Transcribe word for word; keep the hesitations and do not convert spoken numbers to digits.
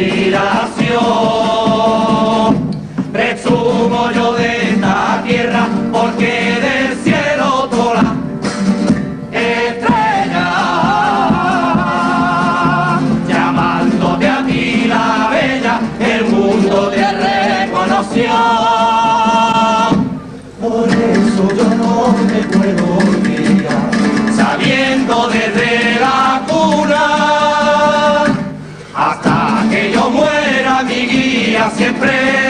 admiración. Presumo yo de esta tierra porque del cielo toda estrella, llamándote a ti la bella, el mundo te reconoció. Por eso yo no te puedo olvidar, sabiendo desde la cuna hasta que yo muera mi guía siempre